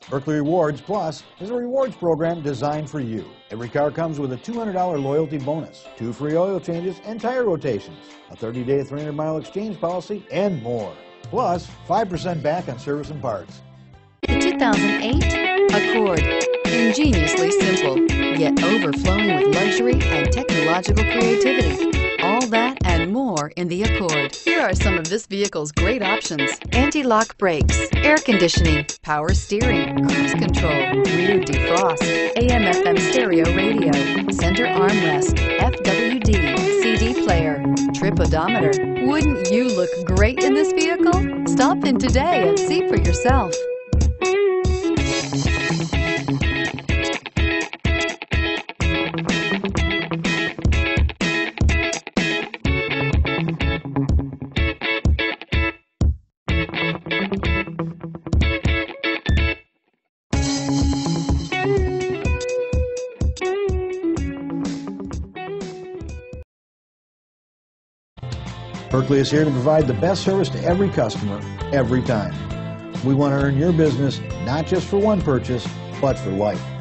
Buerkle Rewards Plus is a rewards program designed for you. Every car comes with a $200 loyalty bonus, 2 free oil changes and tire rotations, a 30-day 300-mile exchange policy, and more. Plus, 5% back on service and parts. The 2008 Accord. Ingeniously simple, yet overflowing with luxury and technological creativity. All that and more in the Accord. Here are some of this vehicle's great options: anti-lock brakes, air conditioning, power steering, cruise control, rear defrost, AM/FM stereo radio, center armrest, FWD, CD player, trip odometer. Wouldn't you look great in this vehicle? Stop in today and see for yourself. Buerkle is here to provide the best service to every customer, every time. We want to earn your business, not just for one purchase, but for life.